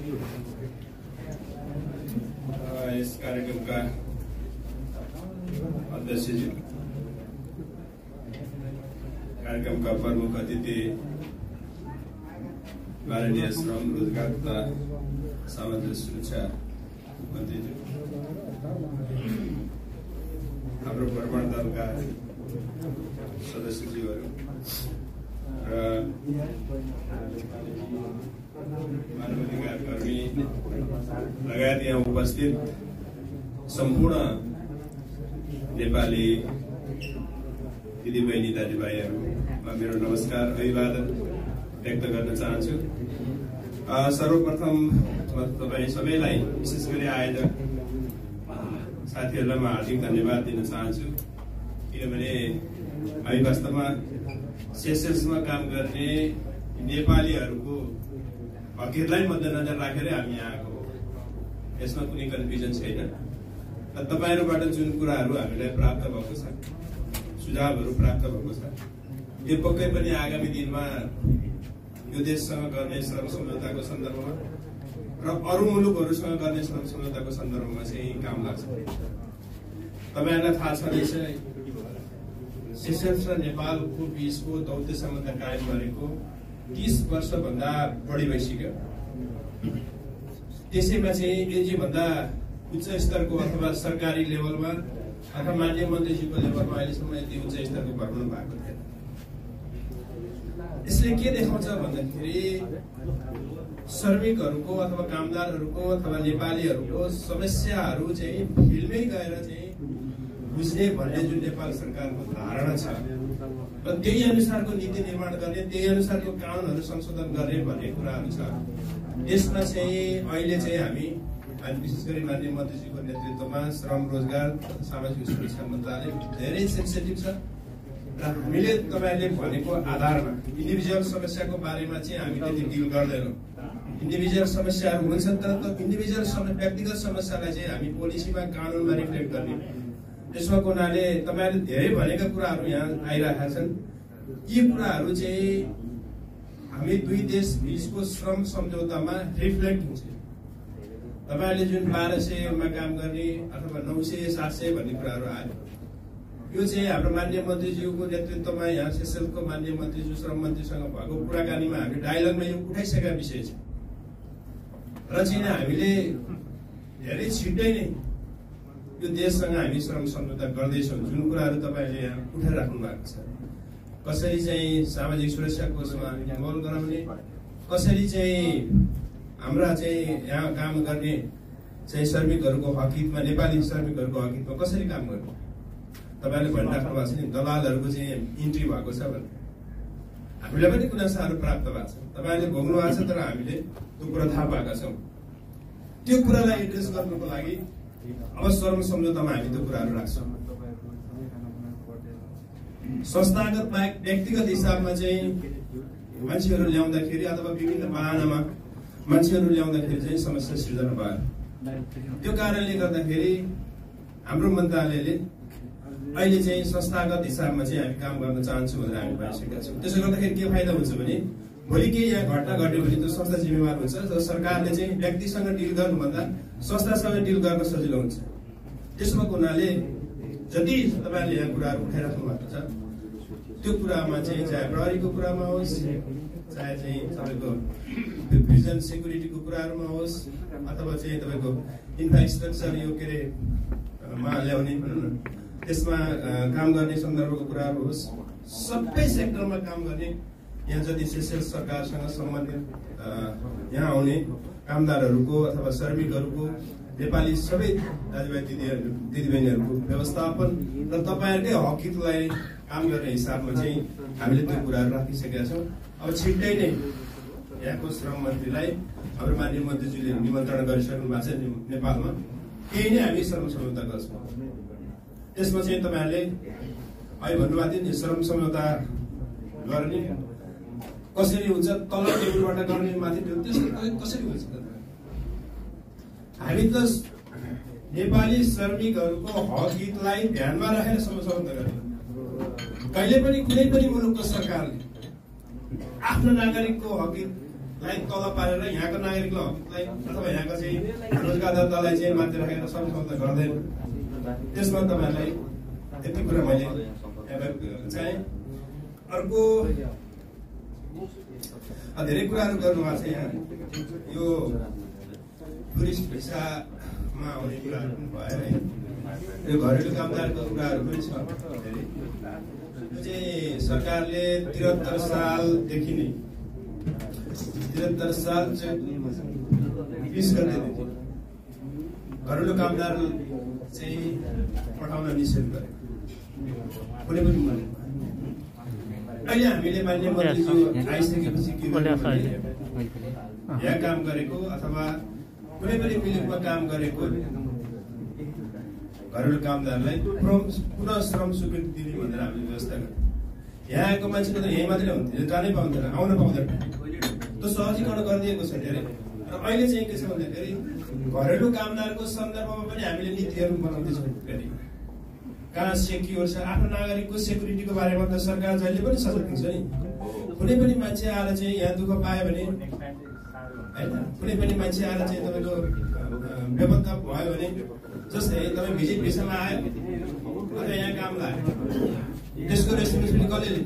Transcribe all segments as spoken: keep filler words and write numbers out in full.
इस कार्यक्रम का अध्यक्षजी, कार्यक्रम का प्रमुख अतिथि माननीय श्रम रोजगार तथा सामाजिक सुरक्षा मन्त्रीज्यू, हाम्रो भ्रमण दलका सदस्यज्यूहरू र मानवाधिकार कर्मी लगायत यहाँ उपस्थित सम्पूर्ण नेपाली दिदीबहिनी दाजुभाइहरूमा मेरो नमस्कार अभिवादन व्यक्त गर्न चाहन्छु। सर्वप्रथम तपाईँ सबैलाई, विशेष गरी आयोजक साथीहरूलाई म हार्दिक धन्यवाद दिन चाहन्छु, किनभने हामी वास्तवमा सेसेल्समा काम गर्ने नेपालीहरूको हकहरूलाई मध्यनजर राखेर हामी यहाँ आएको हो। यसमा कुनै कन्फ्युजन छैन। तपाईहरूबाट जुन कुराहरू हामीलाई प्राप्त भएको छ, सुझावहरू प्राप्त भएको छ, यो पक्कै पनि आगामी दिनमा यो देशसँग गर्ने श्रम सम्झौताको सन्दर्भमा र अरू मुलुकहरूसँग गर्ने श्रम सम्झौताको सन्दर्भमा चाहिँ काम लाग्छ। तपाईहरूलाई थाहा छँदैछ, सेसेल्स र नेपालको बीचको दौत्य सम्बन्ध कायम गरेको तीस वर्षभन्दा बढी भइसक्यो। त्यसैमा चाहिँ योभन्दा उच्च स्तरको अथवा सरकारी लेभलमा अथवा मान्य मन्त्रीज्यूको लेभलमा अहिलेसम्म यति उच्च स्तरको भ्रमण भएको थिएन। यसले के देखाउँछ भन्दाखेरि श्रमिकहरूको अथवा कामदारहरूको अथवा नेपालीहरूको समस्याहरू चाहिँ फिल्डमै गएर चाहिँ बुझ्ने भन्ने जुन नेपाल सरकारको धारणा छ र त्यही अनुसारको नीति निर्माण गर्ने, त्यही अनुसारको कानुनहरू संशोधन गर्ने भन्ने कुराहरू छ। यसमा चाहिँ अहिले चाहिँ हामी विशेष गरी माननीय मन्त्रीज्यूको नेतृत्वमा श्रम रोजगार तथा सामाजिक सुरक्षा मन्त्रालय धेरै सेन्सिटिभ छ र हामीले तपाईँहरूले भनेको आधारमा इन्डिभिजुअल समस्याको बारेमा चाहिँ हामी त्यति डिल गर्दैनौँ। इन्डिभिजुअल समस्याहरू हुन्छन्, तर इन्डिभिजुअल व्यक्तिगत समस्यालाई चाहिँ हामी पोलिसीमा कानुनमा रिफ्लेक्ट गर्ने, त्यसमा हुनाले तपाईँहरूले धेरै भनेका कुराहरू यहाँ आइरहेका छन्। यी कुराहरू चाहिँ हामी दुई देश बीचको श्रम सम्झौतामा रिफ्लेक्ट हुन्छ। तपाईँहरूले जुन बाह्र सयमा काम गर्ने अथवा नौ सय सात सय भन्ने कुराहरू आयो, यो चाहिँ हाम्रो मान्य मन्त्रीज्यूको नेतृत्वमा यहाँ सेसेल्सको मान्य मन्त्रीज्यू श्रम मन्त्रीसँग भएको कुराकानीमा हामी डायलगमा यो उठाइसकेका विषय छ र चाहिँ हामीले धेरै छिट्टै नै यो देशसँग हामी श्रम सम्झौता गर्दैछौँ। जुन कुराहरू तपाईँहरूले यहाँ उठाइराख्नु भएको छ, कसरी चाहिँ सामाजिक सुरक्षा कोषमा इन्भल्भ गराउने, कसरी चाहिँ हाम्रा चाहिँ यहाँ काम गर्ने चाहिँ श्रमिकहरूको हकितमा, नेपाली श्रमिकहरूको हकितमा कसरी काम गर्ने, तपाईँले भनिराख्नु भएको छ नि दलालहरूको चाहिँ इन्ट्री भएको छ भने हामीलाई पनि गुनासाहरू प्राप्त भएको छ, तपाईँले भोग्नु भएको छ, तर हामीले त्यो कुरा थाहा पाएका छौँ। त्यो कुरालाई एड्रेस गर्नुको लागि अब श्रम सम्झौतामा हामी त्यो कुराहरू राख्छौँ। संस्थागत बाहेक व्यक्तिगत हिसाबमा चाहिँ मान्छेहरू ल्याउँदाखेरि अथवा विभिन्न वाहनामा मान्छेहरू ल्याउँदाखेरि चाहिँ समस्या सिर्जना भयो। त्यो कारणले गर्दाखेरि हाम्रो मन्त्रालयले अहिले चाहिँ संस्थागत हिसाबमा चाहिँ हामी काम गर्न चाहन्छौँ भनेर हामी भनिसकेका छौँ। त्यसो गर्दाखेरि के फाइदा हुन्छ भने भोलि केही यहाँ घटना घट्यो भने त्यो संस्था जिम्मेवार हुन्छ र सरकारले चाहिँ व्यक्तिसँग डिल गर्नुभन्दा संस्थासँग डिल गर्न सजिलो हुन्छ। त्यसमा हुनाले जति तपाईँहरूले यहाँ कुराहरू उठाइराख्नु भएको छ, त्यो कुरामा चाहिँ चाहे प्रहरीको कुरामा होस्, चाहे चाहिँ तपाईँको भिजन सेक्युरिटीको कुराहरूमा होस्, अथवा चाहिँ तपाईँको इन्फ्रास्ट्रक्चर यो के अरे मा ल्याउने त्यसमा काम गर्ने सन्दर्भको कुराहरू होस्, सबै सेक्टरमा काम गर्ने यहाँ जति सेसेल्स सरकारसँग सम्बन्धित यहाँ आउने कामदारहरूको अथवा श्रमिकहरूको, नेपाली सबै दाजुभाइ दिदीहरू दिदीबहिनीहरूको व्यवस्थापन र तपाईँहरूकै हकितलाई काम गर्ने हिसाबमा चाहिँ हामीले त्यो कुराहरू राखिसकेका छौँ। अब छिट्टै नै यहाँको श्रम मन्त्रीलाई हाम्रो मान्य मन्त्रीज्यूले निमन्त्रणा गरिसक्नु भएको छ नेपालमा, केही नै हामी श्रम सम्झौता गर्छौँ। त्यसमा चाहिँ तपाईँहरूले अहिले भन्नुभएको थियो नि श्रम सम्झौता गर्ने कसरी हुन्छ, तल टेबलबाट गर्ने माथि टेबल, त्यसरी कसरी हुन्छ? हामी त नेपाली श्रमिकहरूको हक हितलाई ध्यानमा राखेर सम्झौता गर्ने। कहिले पनि कुनै पनि मुलुकको सरकारले आफ्नो नागरिकको हक हित लाई तल पारेर यहाँको नागरिकलाई हकलाई अथवा यहाँको चाहिँ रोजगारदातालाई चाहिँ माथि राखेर सम्झौता गर्दैन। त्यसमा तपाईँहरूलाई यति कुरा मैले चाहे। अर्को धेरै कुराहरू गर्नुभएको छ यहाँ। यो टुरिस्ट भिसामा आउने कुराहरू पनि भयो है। यो घरेलु कामदारको कुराहरू पनि छ धेरै। यो चाहिँ सरकारले त्रिहत्तर सालदेखि नै त्रिहत्तर साल बिस गतेदेखि घरेलु कामदार चाहिँ पठाउन निषेध गरेको कुनै पनि मन्त्री। अहिले हामीले मान्य मन्त्रीज्यू आइसकेपछि के यहाँ काम गरेको अथवा कुनै पनि मिलमा काम गरेको घरेलु कामदारलाई पुनः श्रम स्वीकृति दिने भनेर हामीले व्यवस्था गर्यौँ। यहाँ आएको मान्छेले त यहीँ मात्रै हुन्थ्यो, जानै पाउँदैन, आउन पाउँदैन। त्यो सहजीकरण गरिदिएको छ धेरै। र अहिले चाहिँ के छ भन्दाखेरि घरेलु कामदारको सन्दर्भमा पनि हामीले नीतिहरू बनाउँदैछौँ। फेरि कहाँ सेक्युर छ, आफ्नो नागरिकको सेक्युरिटीको बारेमा त सरकार जहिले पनि सचेत हुन्छ नि। कुनै पनि मान्छे आएर चाहिँ यहाँ दुःख पायो भने होइन, कुनै पनि मान्छे आएर चाहिँ तपाईँको बेपत्ता भयो भने, जस्तै तपाईँ भिजिट भिसामा आयो अथवा यहाँ काम लाग्यो, त्यसको रेस्पोन्सिबिलिटी कसले लिन्छ?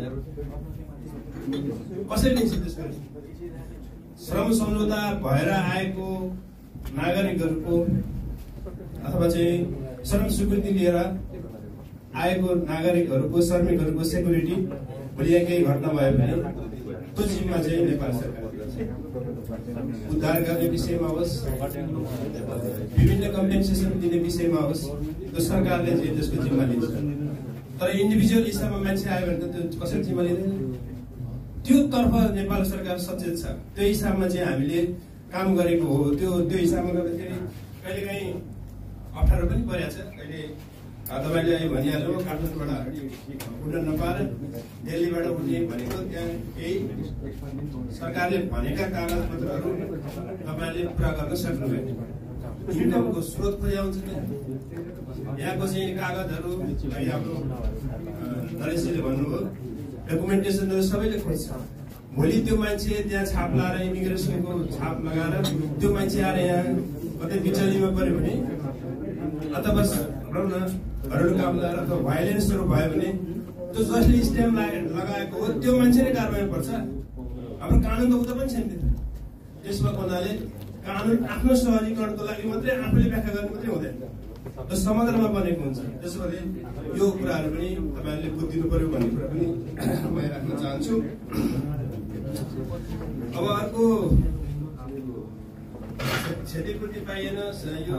कसले लिन्छ त्यसको? श्रम सम्झौता भएर आएको नागरिकहरूको अथवा चाहिँ श्रम स्वीकृति लिएर आएको नागरिकहरूको श्रमिकहरूको सेक्युरिटी भोलि यहाँ केही घटना भयो भने त्यो जिम्मा चाहिँ नेपाल सरकार उद्धार गर्ने विषयमा होस्, विभिन्न कम्पेन्सेसन दिने विषयमा होस्, त्यो सरकारले चाहिँ त्यसको जिम्मा लिन्छ। तर इन्डिभिजुअल हिसाबमा मान्छे आयो भने त त्यो कसरी जिम्मा लिँदैन? त्यो तर्फ नेपाल सरकार सचेत छ। त्यो हिसाबमा चाहिँ हामीले काम गरेको हो। त्यो त्यो हिसाबमा गर्दाखेरि कहिलेकाहीँ अप्ठ्यारो पनि परेको छ। कहिले तपाईँले अहिले भनिहाल्नु काठमाडौँबाट उड्न नपाएर दिल्लीबाट उड्ने भनेको त्यहाँ केही सरकारले भनेका कागजपत्रहरू तपाईँले पुरा गर्न सक्नुभयो। इन्कमको स्रोत खोज्या हुन्छ नि। यहाँको चाहिँ कागजहरू हाम्रो नरेशजीले भन्नुभयो, डकुमेन्टेसनहरू सबैले खोज्छ। भोलि त्यो मान्छे त्यहाँ छाप लगाएर इमिग्रेसनको छाप लगाएर त्यो मान्छे आएर यहाँ कतै बिचलीमा पऱ्यो भने अथवा भनौँ न घरेलु कामदार अथवा भाइलेन्सहरू भयो भने त्यो जसले स्ट्याम्प लगाएको हो त्यो मान्छे नै कारवाही पर्छ। हाम्रो कानुन त उता पनि छैन। त्यसमा भन्नाले कानुन आफ्नो सहजीकरणको लागि मात्रै आफूले व्याख्या गर्नु मात्रै हुँदैन, त्यो समग्रमा बनेको हुन्छ। त्यसो भए यो कुराहरू पनि तपाईँहरूले बुझिदिनु पर्यो भन्ने कुरा पनि म राख्न चाहन्छु। अब अर्को क्षतिपूर्ति पाइएन, यो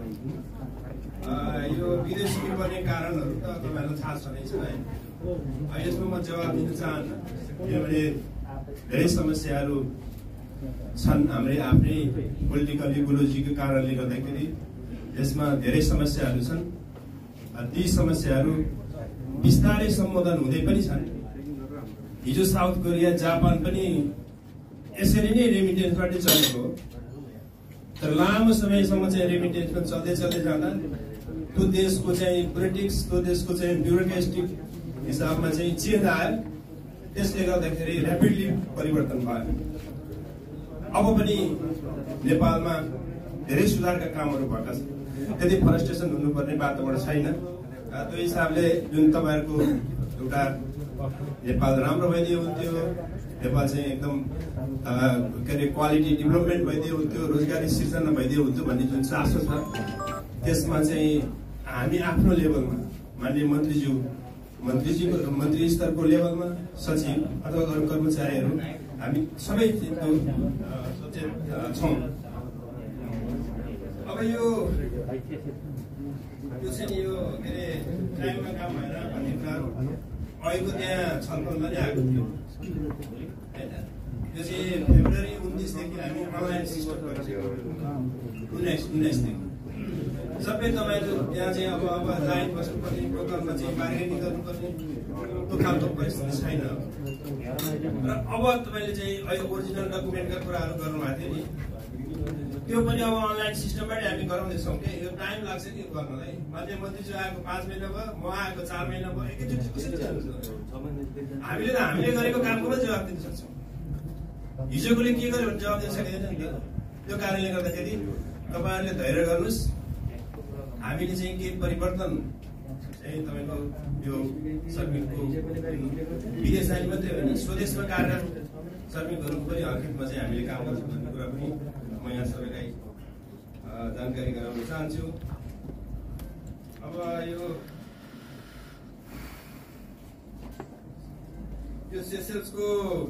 यो विदेशी बन्ने कारणहरू त तपाईँहरूलाई थाहा छँदैछ है। यसमा म जवाब दिन चाहन्न, किनभने धेरै समस्याहरू छन् हाम्रै आफ्नै पोलिटिकल इकोलोजीको कारणले गर्दाखेरि यसमा धेरै समस्याहरू छन्। ती समस्याहरू बिस्तारै सम्बोधन हुँदै पनि छन्। हिजो साउथ कोरिया जापान पनि यसरी नै रेमिटेन्सबाटै चलेको हो। तर लामो समयसम्म चाहिँ रेमिटेन्समा चल्दै चल्दै जाँदा त्यो देशको चाहिँ पोलिटिक्स, त्यो देशको चाहिँ ब्युरोक्रेटिक हिसाबमा चाहिँ चेन्ज आयो। त्यसले गर्दाखेरि ऱ्यापिडली परिवर्तन भयो। अब पनि नेपालमा धेरै सुधारका कामहरू भएका छन्। त्यति फ्रस्ट्रेसन हुनुपर्ने वातावरण छैन। त्यो हिसाबले जुन तपाईँहरूको एउटा नेपाल राम्रो भइदियो हुन्थ्यो, नेपाल चाहिँ एकदम के अरे क्वालिटी डेभलपमेन्ट भइदियो हुन्थ्यो, रोजगारी सिर्जना भइदियो हुन्थ्यो भन्ने जुन चासो छ, त्यसमा चाहिँ हामी आफ्नो लेभलमा माननीय मन्त्रीज्यू मन्त्रीज्यूको मन्त्री स्तरको लेभलमा सचिव अथवा अरू कर्मचारीहरू हामी सबै त्यो सचेत छौँ। अब यो यो चाहिँ यो के अरे टाइममा काम भएर भन्ने कुराहरू अहिलेको त्यहाँ छलफलमा नै आएको थियो होइन। यो चाहिँ फेब्रुअरी उन्तिसदेखि हामी अनलाइन सिस्टम गरिसक्यौँ। उन्नाइस उन्नाइसदेखि सबै तपाईँहरू त्यहाँ चाहिँ अब अब लाइन बस्नुपर्ने, लोकलमा चाहिँ बार्गेनिङ गर्नुपर्ने त्यो खालको परिस्थिति छैन। र अब तपाईँले चाहिँ अहिले ओरिजिनल डकुमेन्टका कुराहरू गर्नुभएको थियो नि, त्यो पनि अब अनलाइन सिस्टमबाटै हामी गराउँदैछौँ कि यो टाइम लाग्छ कि गर्नलाई। मान्छे मन्त्रीज्यू आएको पाँच महिना भयो, म आएको चार महिना भयो, एकैचोटि कसरी जान्छ? हामीले त हामीले गरेको कामको पनि जवाब दिन सक्छौँ। हिजोकोले के गर्यो भने जवाब दिन सकिँदैन नि त। त्यो कारणले गर्दाखेरि तपाईँहरूले धैर्य गर्नुहोस्। हामीले चाहिँ केही परिवर्तन चाहिँ तपाईँको यो श्रमिकको विदेश जाने मात्रै होइन, स्वदेशमा कार्यरत श्रमिकहरूको पनि हकितमा चाहिँ हामीले काम गर्छौँ भन्ने कुरा पनि म यहाँ सबैलाई जानकारी गराउन चाहन्छु। अब यो यो सेसेल्सको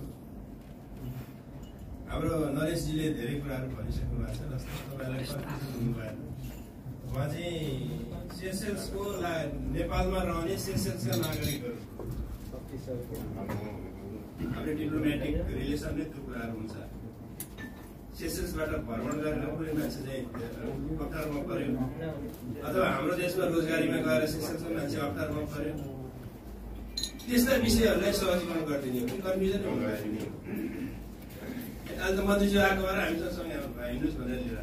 हाम्रो नरेशजीले धेरै कुराहरू भनिसक्नु भएको छ। जस्तो तपाईँलाई कन्फ्युजन हुनु भएन। उहाँ चाहिँ सेसेल्सको नेपालमा रहने सेसेल्सका नागरिकहरू हाम्रो डिप्लोमेटिक रिलेसन नै त्यो कुराहरू हुन्छ। सेसेल्सबाट भ्रमण गरेर कुनै मान्छे चाहिँ अप्ठ्यारोमा पर्यो अथवा हाम्रो देशमा रोजगारीमा गएर सेसेल्सको मान्छे अप्ठ्यारोमा पर्यो, त्यस्ता विषयहरूलाई सहजीकरण गरिदिने हो कि कन्फ्युजन हुनु भयो नि। अहिले त मन्त्रीज्यू आएको भएर हामीसँग हिँड्नुहोस् भनेर लिएर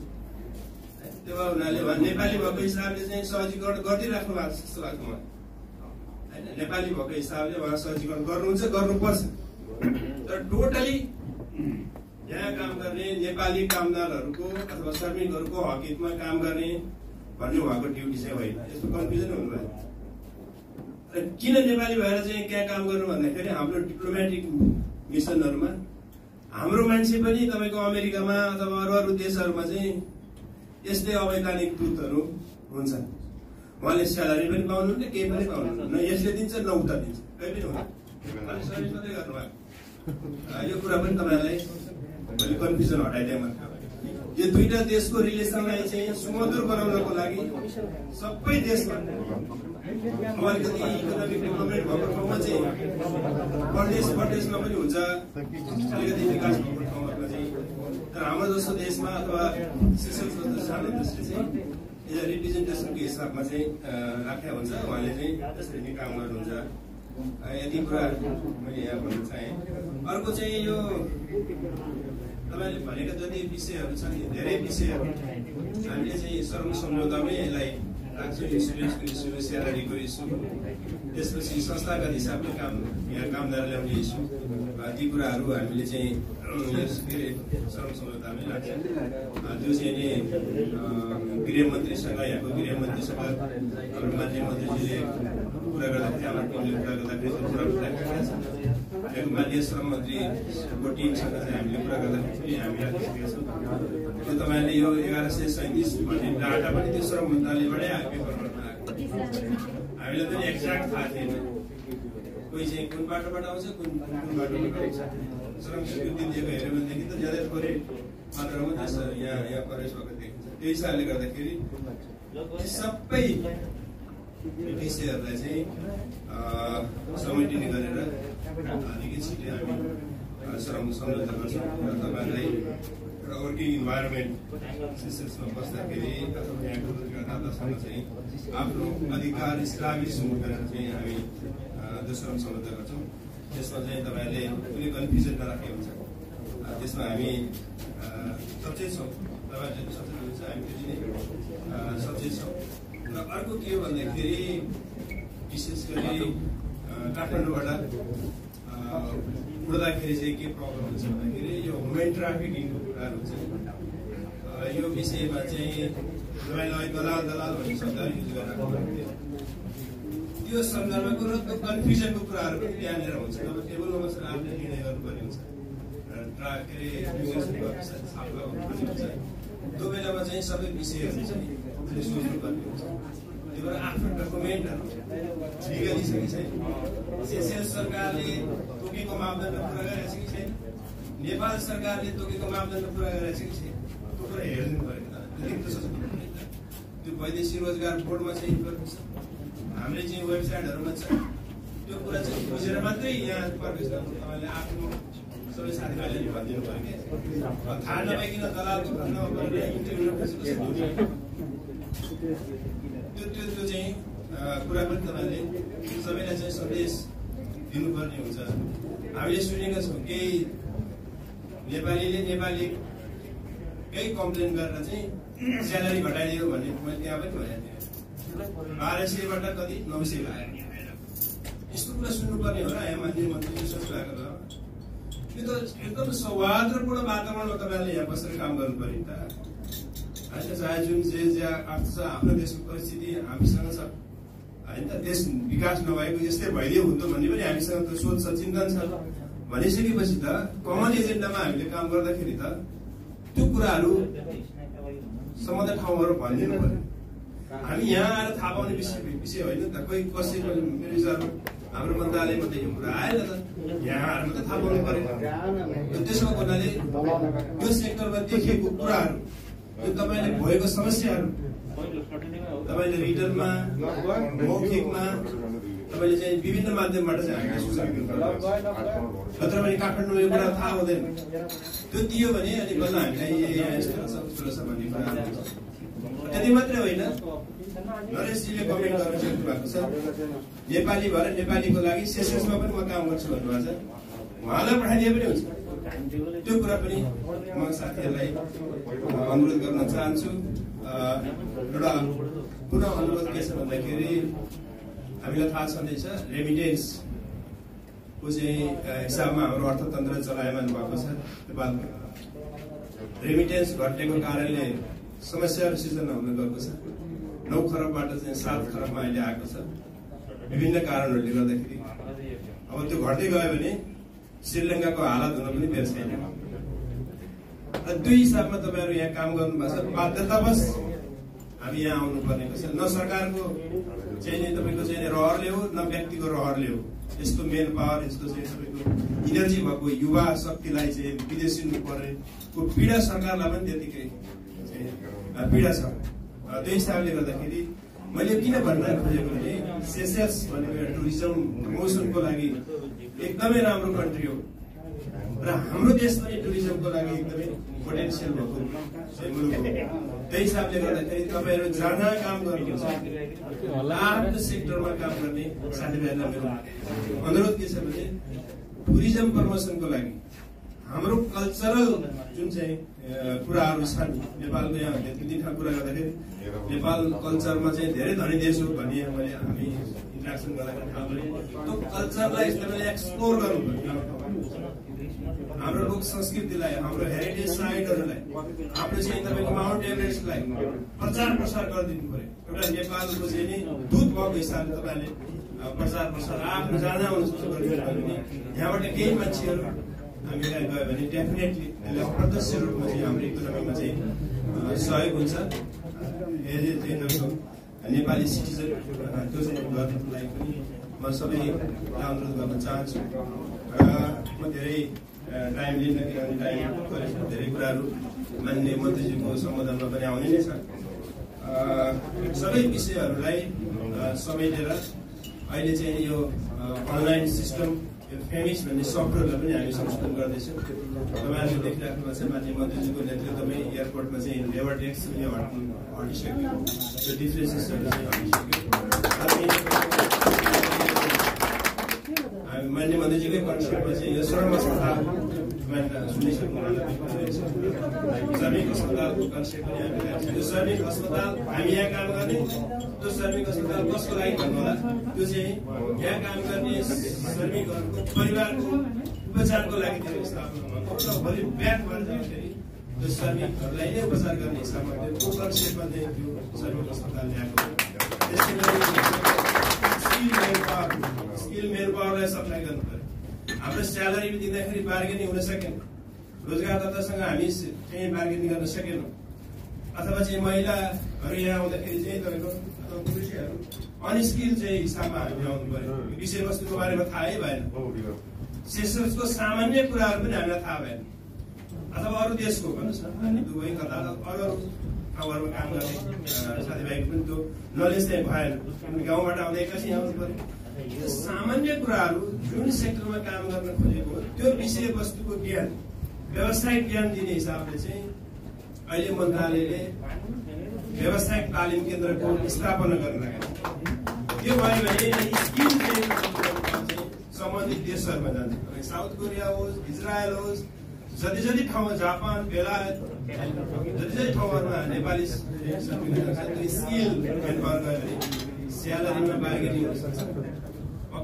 त्यो हुनाले नेपाली भएको हिसाबले चाहिँ सहजीकरण गरिदिइराख्नु भएको छ जस्तो लाग्छ मलाई होइन। नेपाली भएको हिसाबले उहाँ सहजीकरण गर्नुहुन्छ, गर्नुपर्छ। तर टोटली यहाँ काम गर्ने नेपाली कामदारहरूको अथवा श्रमिकहरूको हकितमा काम गर्ने भन्ने उहाँको ड्युटी चाहिँ होइन। यस्तो कन्फ्युजन हुनुभयो। र किन नेपाली भएर चाहिँ त्यहाँ काम गर्नु भन्दाखेरि हाम्रो डिप्लोमेटिक मिसनहरूमा हाम्रो मान्छे पनि तपाईँको अमेरिकामा अथवा अरू अरू देशहरूमा चाहिँ यस्तै अवैधानिक दूतहरू हुन्छन्। उहाँले स्यालेरी पनि पाउनुहुन्न, केही पनि पाउनुहुन्न, न यसले दिन्छ न उता दिन्छ, केही पनि हुँदैन। सर्भिस मात्रै गर्नुभएको। यो कुरा पनि तपाईँहरूलाई मैले कन्फ्युजन हटाइदिएँ मात्र। यो दुईटा देशको रिलेसनलाई चाहिँ सुमधुर बनाउनको लागि सबै देशमा अलिकति इकोनोमिक डेभलपमेन्ट भएको ठाउँमा चाहिँ परदेश परदेशमा पनि हुन्छ, अलिकति विकास भएको ठाउँमा चाहिँ। तर हाम्रो जस्तो देशमा अथवा सेसेल्स जस्तो सानो देशले चाहिँ यो रिप्रेजेन्टेसनको हिसाबमा चाहिँ राखेको हुन्छ। उहाँले चाहिँ त्यसरी नै काम गर्नुहुन्छ। यति कुरा मैले यहाँ भन्न चाहेँ। अर्को चाहिँ यो तपाईँले भनेका जति विषयहरू छन्, धेरै विषयहरू हामीले चाहिँ श्रम सम्झौतामै यसलाई राख्छौँ। इन्सुरेन्सको इस्यु, स्यालेरीको इस्यु, त्यसपछि संस्थागत हिसाबले काम यहाँ कामदार ल्याउने इस्यु, ती कुराहरू हामीले चाहिँ के अरे श्रम सम्झौतामै राख्छौँ। त्यो चाहिँ नि गृहमन्त्रीसँग यहाँको गृहमन्त्रीसँग हाम्रो मान्य मन्त्रीजीले कुरा गर्दाखेरि हाम्रो टिमले कुरा गर्दाखेरि कुरा राखेका छन्। यहाँको मान्य श्रम मन्त्रीको टिमसँग चाहिँ हामीले कुरा गर्दाखेरि हामी राखिसकेका छौँ। त्यो तपाईँले यो एघार सय सैँतिस भन्ने डाटा पनि त्यो श्रम मन्त्रालयबाटै पेपरमा आएको। हामीलाई पनि एक्ज्याक्ट थाहा थिएन कोही चाहिँ कुन बाटोबाट आउँछ, कुन कुन बाटोबाट आउँछ। श्रम स्वीकृति दिएको हेऱ्यो भनेदेखि त ज्यादै थोरै मात्रामा देश यहाँ यहाँ प्रवेश भएको देखिन्छ। त्यो हिसाबले गर्दाखेरि सबै विषयहरूलाई चाहिँ समेटिने गरेर अलिकति छिटै हामी श्रम सम्झौता गर्छौँ। र तपाईँलाई एउटा वर्किङ इन्भाइरोमेन्ट सेसेल्समा बस्दाखेरि अथवा यहाँको रोजगारदातासँग चाहिँ आफ्नो अधिकार इस्टाब्लिस हुनु गरेर चाहिँ हामी त्यो श्रम सम्झौता गर्छौँ। त्यसमा चाहिँ तपाईँहरूले कुनै कन्फ्युजन नराखेको हुन्छ। त्यसमा हामी सचेत छौँ, तपाईँहरूले सचेत हुनुहुन्छ, हामी त्यति नै सचेत छौँ। र अर्को के हो भन्दाखेरि विशेष गरी काठमाडौँबाट उड्दाखेरि चाहिँ के प्रब्लम हुन्छ भन्दाखेरि यो ह्युमन ट्राफिकिङको कुराहरू हुन्छ। यो विषयमा चाहिँ तपाईँलाई दलाल दलाल भन्ने शब्दहरू युज गरेर त्यो सन्दर्भको र त्यो कन्फ्युजनको कुराहरू पनि त्यहाँनिर हुन्छ। अब टेबलमा बसेर आफूले निर्णय गर्नुपर्ने हुन्छ, के अरे त्यो बेलामा चाहिँ सबै विषयहरू चाहिँ सोच्नुपर्ने हुन्छ। त्यही भएर आफ्नो डकुमेन्टहरू लिगली छ कि छैन, सेसेल्स सरकारले तोकेको मापदण्ड पुरा गरेको छ कि छैन, नेपाल सरकारले तोकेको मापदण्ड पुरा गरेको छ कि छैन, त्यो कुरा हेरिदिनु पऱ्यो। त्यो वैदेशिक रोजगार बोर्डमा चाहिँ गर्नु छ, हामीले चाहिँ वेबसाइटहरूमा छ। त्यो कुरा चाहिँ बुझेर मात्रै यहाँ प्रवेश गर्नु। तपाईँले आफ्नो सबै साथीभाइले भनिदिनु पऱ्यो कि थाहा नपाइकन दलालको भन्नमा इन्टरभ्यू त्यो त्यो त्यो चाहिँ कुरा पनि तपाईँले सबैलाई चाहिँ सन्देश दिनुपर्ने हुन्छ। हामीले सुनेका छौँ केही नेपालीले नेपाली केही कम्प्लेन गरेर चाहिँ स्यालेरी घटाइदियो भन्ने मैले त्यहाँ पनि भनेको थिएँ। बाह्र सयबाट कति नौ सय लाग्यो। यस्तो कुरा सुन्नुपर्ने होला यहाँ मान्छे मन्त्रीले सोच्नु भएको होला। यो त एकदम सौहार्दपूर्ण वातावरणमा तपाईँले यहाँ बसेर काम गर्नु पर्यो त होइन। चाहे जुन जे जे अर्थ छ आफ्नो देशको परिस्थिति हामीसँग छ होइन, देश विकास नभएको यस्तै भइदियो हुन्थ्यो भन्ने पनि हामीसँग त्यो सोच छ, चिन्तन छ भनिसकेपछि त कमन एजेन्डामा हामीले काम गर्दाखेरि त त्यो कुराहरू सम्बन्धित ठाउँहरू भनिदिनु पर्यो। हामी यहाँ आएर थाहा पाउने विषय विषय होइन त, कोही कसैको मेरो विचारमा हाम्रो मन्त्रालयमा त यो कुरा आएन त, यहाँ आएर मात्रै थाहा पाउनु पर्यो। त्यसो हुनाले यो सेक्टरमा देखिएको कुराहरू, यो तपाईँले भएको समस्याहरू तपाईँले रिटर्नमा मौखिकमा तपाईँले चाहिँ विभिन्न माध्यमबाट चाहिँ हामीले सूचना दिनुपर्छ। नत्र भने काठमाडौँमा यो कुरा थाहा हुँदैन, त्यो दियो भने अनि बल्ल हामीलाई यहाँ यस्तो रहेछ उस्तो रहेछ भन्ने कुरा हुन्छ। त्यति मात्रै होइन, नरेशजीले कमेन्ट गर्नु भएको छ नेपाली भएर नेपालीको लागि सेसेसमा पनि म काम गर्छु भन्नुभएको छ, उहाँलाई पठाइदिए पनि हुन्छ। त्यो कुरा पनि म साथीहरूलाई अनुरोध गर्न चाहन्छु। एउटा पुनः अनुरोध के छ भन्दाखेरि हामीलाई थाहा छँदैछ रेमिटेन्सको चाहिँ हिसाबमा हाम्रो अर्थतन्त्र चलायमान भएको छ नेपालमा। रेमिटेन्स घटेको कारणले समस्याहरू सिर्जना हुन गएको छ। नौ खरबबाट चाहिँ सात खरबमा अहिले आएको छ विभिन्न कारणहरूले गर्दाखेरि। अब त्यो घट्दै गयो भने श्रीलङ्काको हालत हुन पनि बेर छैन। र दुई हिसाबमा तपाईँहरू यहाँ काम गर्नुभएको छ, बाध्यतावश हामी यहाँ आउनु पर्नेको छ। न सरकारको चाहिँ नि तपाईँको चाहिँ रहरले हो, न व्यक्तिको रहरले हो। यस्तो मेन पावर, यस्तो चाहिँ तपाईँको इनर्जी भएको युवा शक्तिलाई चाहिँ विदेशिनु पर्नेको पीडा सरकारलाई पनि त्यतिकै पीडा छ। त्यो हिसाबले गर्दाखेरि मैले किन भन्न खोजेको भने सेसेल्स भनेको टुरिज्म प्रमोसनको लागि एकदमै राम्रो कन्ट्री हो र हाम्रो देश पनि टुरिज्मको लागि एकदमै पोटेन्सियल भएको मुलुक हो। त्यही हिसाबले गर्दाखेरि तपाईँहरू जहाँ काम गर्नुहुन्छ आफ्नो सेक्टरमा काम गर्ने साथीभाइहरूलाई मेरो अनुरोध के छ भने टुरिज्म प्रमोसनको लागि हाम्रो कल्चरल जुन चाहिँ कुराहरू छन् नेपालको, यहाँ त्यति ठाउँ कुरा गर्दाखेरि नेपाल कल्चरमा चाहिँ धेरै धनी देश हो भन्ने मैले हामी इन्ट्रेक्सन गर्दाखेरि थाहा पाएँ। त्यो कल्चरलाई तपाईँले एक्सप्लोर गर्नुपर्छ। हाम्रो लोक संस्कृतिलाई, हाम्रो हेरिटेज साइटहरूलाई, हाम्रो चाहिँ तपाईँको माउन्ट एभरेस्टलाई प्रचार प्रसार गरिदिनु पर्यो। एउटा नेपालको चाहिँ नि दूत भएको हिसाबले तपाईँले प्रचार प्रसार आफ्नो जान अनुसार गरिदिनु भयो भने यहाँबाट केही मान्छेहरू हामीलाई गयो भने डेफिनेटली यसले प्रत्यक्ष रूपमा चाहिँ हाम्रो इकोनोमीमा चाहिँ सहयोग हुन्छ। नेपाली सिटिजन त्यो चाहिँ गर्नको लागि पनि म सबैलाई अनुरोध गर्न चाहन्छु। र म धेरै टाइम लिन, किनभने टाइम धेरै कुराहरू मान्य मन्त्रीजीको सम्बोधनमा पनि आउने नै छ। सबै विषयहरूलाई समेटेर अहिले चाहिँ यो अनलाइन सिस्टम, यो फेमिस भन्ने सफ्टवेयरलाई पनि हामी संशोधन गर्दैछौँ। तपाईँहरूले देखिराख्नु भएको छ माथि मन्त्रीजीको नेतृत्वमै एयरपोर्टमा चाहिँ लेबर ट्याक्स पनि हट्नु हटिसक्यो, त्यो डिफ्रेन्सेसहरू चाहिँ हटिसक्यो। हामी मान्य मन्त्रीजीकै कन्सेप्टमा चाहिँ यो श्रम अस्पताल सुनिसक्नु श्रमिक अस्पतालको कन्सेप्ट पनि हामी यो श्रमिक अस्पताल हामी यहाँ काम गर्ने, त्यो श्रमिक अस्पताल कसको लागि भन्नु होला, त्यो चाहिँ यहाँ काम गर्ने श्रमिकहरूको परिवारको उपचारको लागि त्यो स्थापना भएको र भोलि ब्याक भएर जाँदाखेरि त्यो श्रमिकहरूलाई नै उपचार गर्ने हिसाबमा त्यो कन्सेप्टमा चाहिँ त्यो श्रमिक अस्पताल ल्याएको। त्यसै गरी स्किल मेन पावर, स्किल मेन पावरलाई सप्लाई गर्नु पर्यो। हाम्रो स्यालेरी दिँदाखेरि बार्गेनिङ हुन सकेन, रोजगारदातासँग हामी चाहिँ बार्गेनिङ गर्न सकेनौँ, अथवा चाहिँ महिलाहरू यहाँ आउँदाखेरि चाहिँ तपाईँको पुरुषहरू अनस्किल चाहिँ हिसाबमा हामी आउनु पर्यो। विषयवस्तुको बारेमा थाहै भएन, सेसल्सको सामान्य कुराहरू पनि हामीलाई थाहा भएन, अथवा अरू देशको भन्नुहोस् न, हामी दुबई कता अरू अरू ठाउँहरूमा काम गर्ने साथीभाइको पनि त्यो नलेज चाहिँ भएन। गाउँबाट आउँदा एकैछिन आउनु पर्यो। सामान्य कुराहरू जुन सेक्टरमा काम गर्न खोजेको त्यो विषयवस्तुको ज्ञान, व्यावसायिक ज्ञान दिने हिसाबले चाहिँ अहिले मन्त्रालयले व्यावसायिक तालिम केन्द्रको स्थापना गर्न लागेको। त्यो भयो भने स्किल सम्बन्धित देशहरूमा जान्छ, साउथ कोरिया होस्, इजरायल होस्, जति जति ठाउँमा जापान, बेलायत, जति जति ठाउँहरूमा नेपाली स्किल मेन पावर गयो भने स्यालेरीमा बार्गेनिङ हुन सक्छ।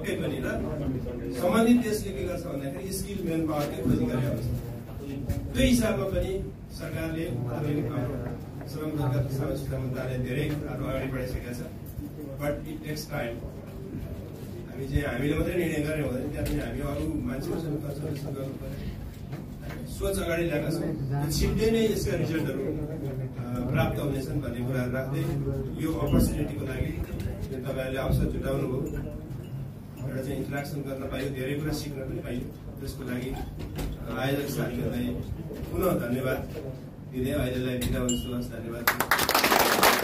पक्कै पनि र सम्बन्धित देशले के गर्छ भन्दाखेरि स्किल म्यान पावरकै खोजी गरेको हुन्छ। त्यो हिसाबमा पनि सरकारले श्रम तथा सामाजिक सुरक्षा मन्त्रालयले धेरै कुराहरू अगाडि बढाइसकेका छ। But it takes time. हामी चाहिँ हामीले मात्रै निर्णय गरेर हुँदैन, त्यहाँ पनि हामी अरू मान्छेहरूसँग कन्सल्टेसन गर्नु पर्यो, सोच अगाडि ल्याएका छौँ। छिट्टै नै यसका रिजल्टहरू प्राप्त हुनेछन् भन्ने कुराहरू राख्दै यो अपर्च्युनिटीको लागि जुन तपाईँहरूले अवसर जुटाउनु भयो, एउटा चाहिँ इन्टरेक्सन गर्न पाइयो, धेरै कुरा सिक्न पनि पाइयो। त्यसको लागि आयोजक साथीहरूलाई पुनः धन्यवाद दिँदै अहिलेलाई बिदा हुन्छु। हस्, धन्यवाद।